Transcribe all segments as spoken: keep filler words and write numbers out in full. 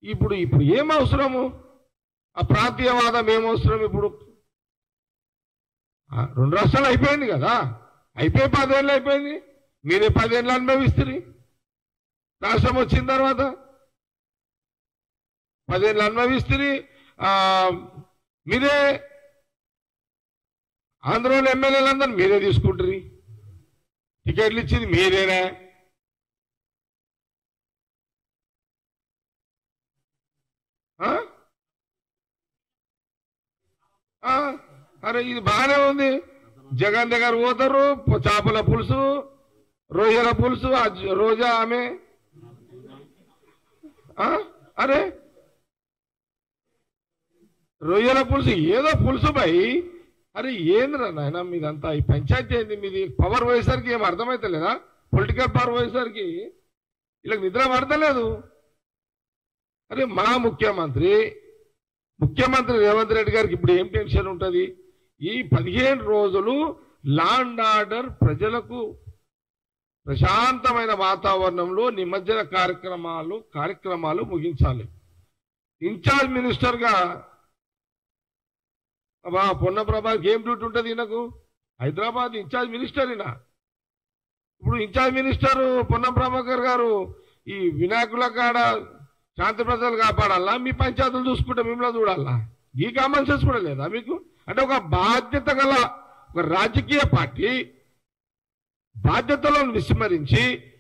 ఇప్పుడు ఇప్పుడు ఏం అవసరము? ఆ ప్రాంతీయవాదం ఏం అవసరం? ఇప్పుడు రెండు రాష్ట్రాలు అయిపోయింది కదా, అయిపోయి పదేళ్ళు అయిపోయింది. మీరే పదేళ్ళు అనుభవిస్తుంది. రాష్ట్రం వచ్చిన తర్వాత పదేళ్ళు అనుభవిస్తుంది. మీరే ఆంధ్రలో ఎమ్మెల్యేలందరూ మీరే తీసుకుంటారు. టికెట్లు ఇచ్చింది మీరేనా? అరే ఇది బాగానే ఉంది. జగన్ దగ్గర పోతారు, చేపల పులుసు, రొయ్యల పులుసు, రోజా ఆమె. అరే రొయ్యల పులుసు ఏదో పులుసు బాయ్. అరే ఏంద్రా నాయన మీదంతా ఈ పంచాయతీ అయింది. మీది పవర్ పోయేసరికి ఏం అర్థమైతలేదా? పొలిటికల్ పవర్ పోయేసరికి ఇలా నిద్ర పడతలేదు. అరే మా ముఖ్యమంత్రి ముఖ్యమంత్రి రేవంత్ రెడ్డి గారికి ఇప్పుడు ఏం టెన్షన్ ఉంటుంది? ఈ పదిహేను రోజులు లా అండ్ ఆర్డర్ ప్రజలకు ప్రశాంతమైన వాతావరణంలో నిమజ్జన కార్యక్రమాలు కార్యక్రమాలు ముగించాలి. ఇన్ఛార్జ్ మినిస్టర్గా అబ్బా పొన్న ప్రభాకి ఏం డ్యూటీ ఉంటుంది? ఈయనకు హైదరాబాద్ ఇన్ఛార్జ్ మినిస్టర్. ఈయన ఇప్పుడు ఇన్ఛార్జ్ మినిస్టర్ పొన్నం ప్రభాకర్ గారు ఈ వినాయకుల కాడ శాంతి ప్రజలు కాపాడాలా, మీ పంచాయతీలు చూసుకుంటే మిమ్మల్ని చూడాలా? ఈ కామన్ సెన్స్ కూడా లేదా మీకు? అంటే ఒక బాధ్యత గల ఒక రాజకీయ పార్టీ బాధ్యతలను విస్మరించి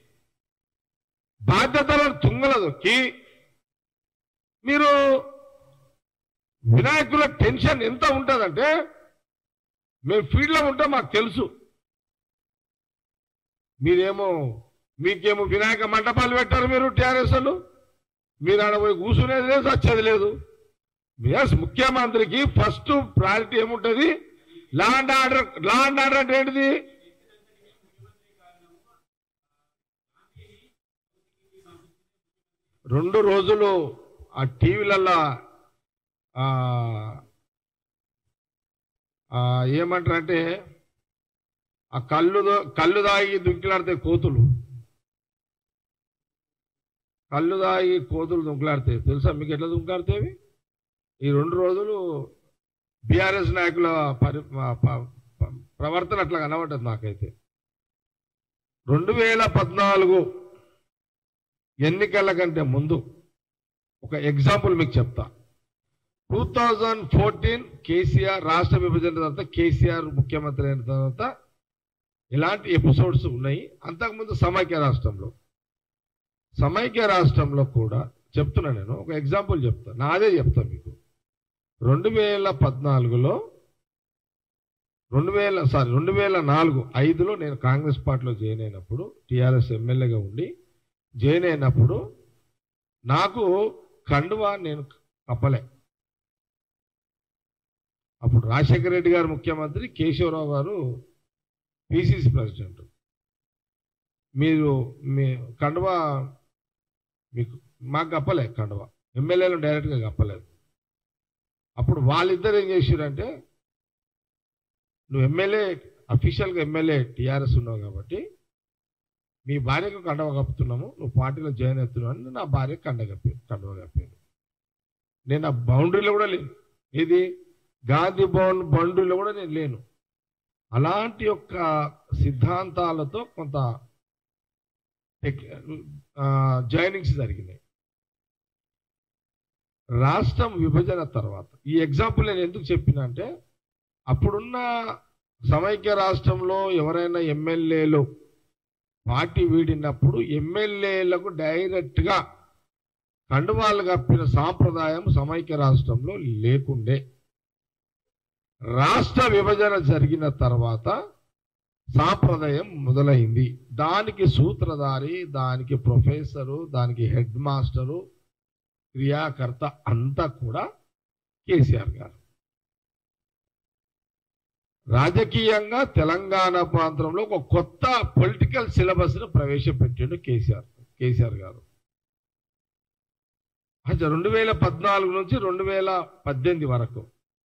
బాధ్యతలను తుంగల దొక్కి మీరు వినాయకుల టెన్షన్ ఎంత ఉంటుందంటే, మేము ఫీల్డ్లో ఉంటే మాకు తెలుసు. మీరేమో మీకేమో వినాయక మంటపాలు పెట్టారు మీరు టీఆర్ఎస్ వాళ్ళు. మీరు ఆడ పోయి కూర్చునేది లేదు, వచ్చేది లేదు. ఎస్ ముఖ్యమంత్రికి ఫస్ట్ ప్రయారిటీ ఏముంటుంది? Law and order. Law and order అంటే ఏంటిది? రెండు రోజులు ఆ టీవీలల్లో ఏమంటారంటే ఆ కళ్ళు కళ్ళు దాగి దుంకిలాడితే కోతులు కళ్ళు దాగి కోతులు దుంకులాడితే తెలుసా మీకు ఎట్లా దుంకులాడితేవి? ఈ రెండు రోజులు బీఆర్ఎస్ నాయకుల పరి ప్రవర్తన అట్లా కనబడ్డది నాకైతే. రెండు వేల పద్నాలుగు ఎన్నికల కంటే ముందు ఒక ఎగ్జాంపుల్ మీకు చెప్తా. టూ థౌజండ్ ఫోర్టీన్ కేసీఆర్ రాష్ట్ర విభజన తర్వాత కేసీఆర్ ముఖ్యమంత్రి అయిన తర్వాత ఇలాంటి ఎపిసోడ్స్ ఉన్నాయి. అంతకుముందు సమైక్య రాష్ట్రంలో సమైక్య రాష్ట్రంలో కూడా చెప్తున్నా. నేను ఒక ఎగ్జాంపుల్ చెప్తా, నాదే చెప్తా మీకు. రెండు వేల పద్నాలుగులో రెండు వేల సారీ రెండు వేల నాలుగు ఐదులో నేను కాంగ్రెస్ పార్టీలో జాయిన్ అయినప్పుడు, టీఆర్ఎస్ ఎమ్మెల్యేగా ఉండి జాయిన్ అయినప్పుడు నాకు కండువా నేను కప్పలే. అప్పుడు రాజశేఖర రెడ్డి గారు ముఖ్యమంత్రి, కేశవరావు గారు పిసిసి ప్రెసిడెంట్. మీరు మీ కండువా మీకు మాకు కప్పలే, కండువా ఎమ్మెల్యేలు డైరెక్ట్గా కప్పలేదు. అప్పుడు వాళ్ళిద్దరు ఏం చేశారంటే, నువ్వు ఎమ్మెల్యే అఫీషియల్గా ఎమ్మెల్యే టీఆర్ఎస్ ఉన్నావు కాబట్టి మీ భార్యకు కండవ కప్పుతున్నాము, నువ్వు పార్టీలో జాయిన్ అవుతున్నావు అని నా భార్య కండ కప్పి కండవ కప్పాను. నేను ఆ బౌండరీలో కూడా లేను. ఇది గాంధీ భవన్ బౌండరీలో కూడా నేను లేను. అలాంటి యొక్క సిద్ధాంతాలతో కొంత జాయినింగ్స్ జరిగినాయి. రాష్ట్రం విభజన తర్వాత ఈ ఎగ్జాంపుల్ నేను ఎందుకు చెప్పినా అంటే, అప్పుడున్న సమైక్య రాష్ట్రంలో ఎవరైనా ఎమ్మెల్యేలు పార్టీ వీడినప్పుడు ఎమ్మెల్యేలకు డైరెక్ట్గా కండువాలు కప్పిన సాంప్రదాయం సమైక్య రాష్ట్రంలో లేకుండే. రాష్ట్ర విభజన జరిగిన తర్వాత సాంప్రదాయం మొదలైంది. దానికి సూత్రధారి, దానికి ప్రొఫెసరు, దానికి హెడ్ మాస్టరు, క్రియాకర్త అంతా కూడా కేసీఆర్ గారు. రాజకీయంగా తెలంగాణ ప్రాంతంలో ఒక కొత్త పొలిటికల్ సిలబస్ను ప్రవేశపెట్టాడు కేసీఆర్ కేసీఆర్ గారు. అంటే రెండు వేల పద్నాలుగు నుంచి రెండు వేల పద్దెనిమిది వరకు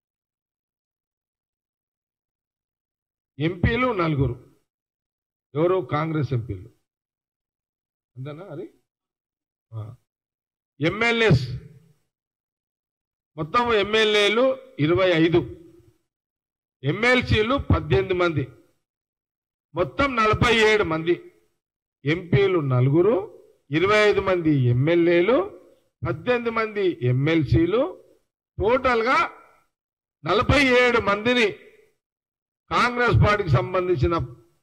ఎంపీలు నలుగురు. ఎవరు? కాంగ్రెస్ ఎంపీలు. అంతేనా? అది ఎమ్మెల్యేస్ మొత్తం ఎమ్మెల్యేలు ఇరవై ఐదు, ఎమ్మెల్సీలు పద్దెనిమిది మంది, మొత్తం నలభై ఏడు మంది, ఎంపీలు నలుగురు, ఇరవై ఐదు మంది ఎమ్మెల్యేలు, పద్దెనిమిది మంది ఎమ్మెల్సీలు, టోటల్గా నలభై ఏడు మందిని కాంగ్రెస్ పార్టీకి సంబంధించిన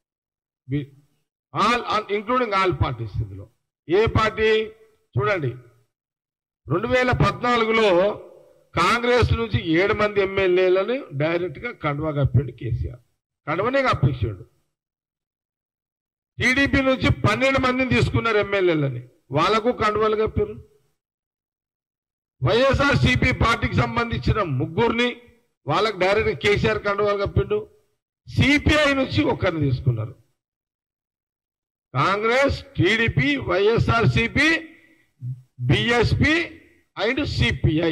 ఆల్ ఇంక్లూడింగ్ ఆల్ పార్టీస్. ఇందులో ఏ పార్టీ చూడండి, రెండు వేల పద్నాలుగులో కాంగ్రెస్ నుంచి ఏడు మంది ఎమ్మెల్యేలని డైరెక్ట్ గా కండువా కప్పాడు కేసీఆర్, కండువనే కప్పించాడు. టీడీపీ నుంచి పన్నెండు మందిని తీసుకున్నారు ఎమ్మెల్యేలని, వాళ్లకు కండువాలు కప్పారు. వైఎస్ఆర్ సిపి పార్టీకి సంబంధించిన ముగ్గురిని వాళ్ళకు డైరెక్ట్ కేసీఆర్ కండువాలు కప్పిండు. సిపిఐ నుంచి ఒకరిని తీసుకున్నారు. Congress, TDP, YSR CP, BSP and CPI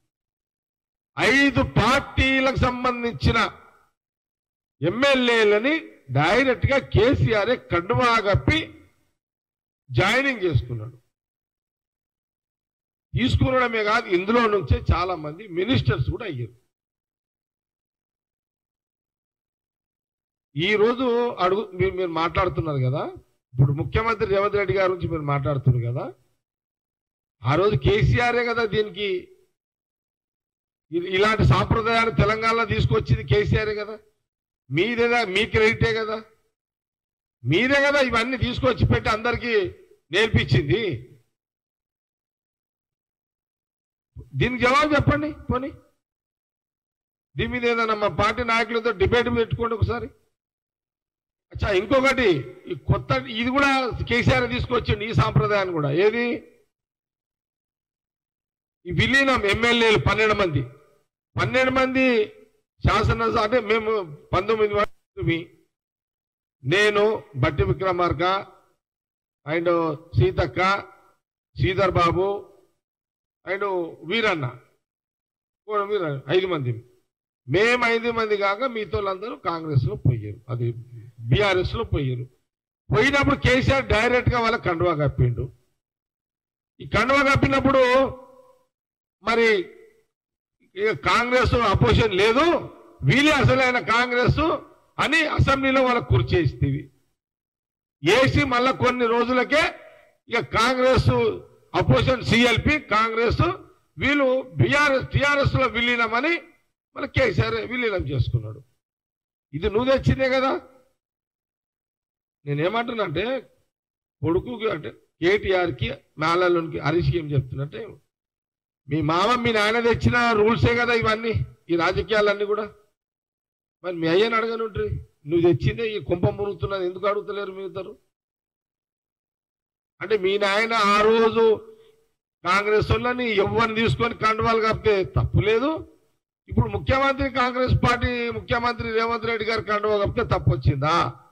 ఐదు పార్టీలకు సంబంధించిన ఎమ్మెల్యేలని డైరెక్ట్ గా కేసీఆర్ కండువా కప్పి జాయినింగ్ చేసుకున్నాడు. తీసుకునడమే కాదు, ఇందులో నుంచే చాలా మంది మినిస్టర్స్ కూడా అయ్యారు. ఈ రోజు అడుగు మీరు మీరు మాట్లాడుతున్నారు కదా, ఇప్పుడు ముఖ్యమంత్రి రేవంత్ రెడ్డి గారి నుంచి మీరు మాట్లాడుతున్నారు కదా, ఆ రోజు కేసీఆరే కదా దీనికి ఇలాంటి సాంప్రదాయాన్ని తెలంగాణలో తీసుకొచ్చింది కేసీఆరే కదా, మీదేదా మీ క్రెడిటే కదా, మీరే కదా ఇవన్నీ తీసుకొచ్చి పెట్టి అందరికీ నేర్పించింది. దీనికి జవాబు చెప్పండి. పోనీ దీని మీద ఏదైనా మా పార్టీ నాయకులతో డిబేట్ పెట్టుకోండి ఒకసారి. అచ్చా, ఇంకొకటి, ఈ కొత్త ఇది కూడా కేసీఆర్ తీసుకొచ్చింది ఈ సాంప్రదాయాన్ని కూడా. ఏది? ఈ విలీనం ఎమ్మెల్యేలు పన్నెండు మంది పన్నెండు మంది శాసనసభ అంటే మేము పంతొమ్మిది మంది, నేను, బట్టి విక్రమార్క అండ్ సీతక్క, శ్రీధర్ బాబు అండ్ వీరన్న, వీరన్న ఐదు మంది. మేము ఐదు మంది కాక మిగతా వాళ్ళందరూ కాంగ్రెస్ లో పోయారు, అది బీఆర్ఎస్ లో పోయారు. పోయినప్పుడు కేసీఆర్ డైరెక్ట్ గా వాళ్ళకి కండువా కప్పిండు. ఈ కండువా కప్పినప్పుడు మరి కాంగ్రెస్ అపోజిషన్ లేదు, వీళ్ళే అసలైన కాంగ్రెస్ అని అసెంబ్లీలో వాళ్ళకు కుర్చేస్తేవి వేసి మళ్ళా కొన్ని రోజులకే ఇక కాంగ్రెస్ అపోజిషన్ సిఎల్పి కాంగ్రెస్ వీళ్ళు బీఆర్ఎస్ టీఆర్ఎస్ లో విలీనమని మళ్ళీ కేసీఆర్ విలీనం చేసుకున్నాడు. ఇది నువ్వు తెచ్చిందే కదా. నేనేమంటున్నా అంటే, కొడుకుకి అంటే కేటీఆర్కి మేళలోనికి హరీష్కి ఏం చెప్తున్నట్టే, మీ మామ మీ నాయన తెచ్చిన రూల్సే కదా ఇవన్నీ, ఈ రాజకీయాలన్నీ కూడా. మరి మీ అయ్యని అడగని ఉంటుంది, నువ్వు తెచ్చిందే ఈ కుంపం మురుగుతున్నది ఎందుకు అడుగుతలేరు మీ ఇద్దరు? అంటే మీ నాయన ఆ రోజు కాంగ్రెస్ వాళ్ళని ఎవరిని తీసుకొని కండువాలు కప్పితే తప్పు లేదు, ఇప్పుడు ముఖ్యమంత్రి కాంగ్రెస్ పార్టీ ముఖ్యమంత్రి రేవంత్ రెడ్డి గారు కండువా కప్పితే తప్పు వచ్చిందా?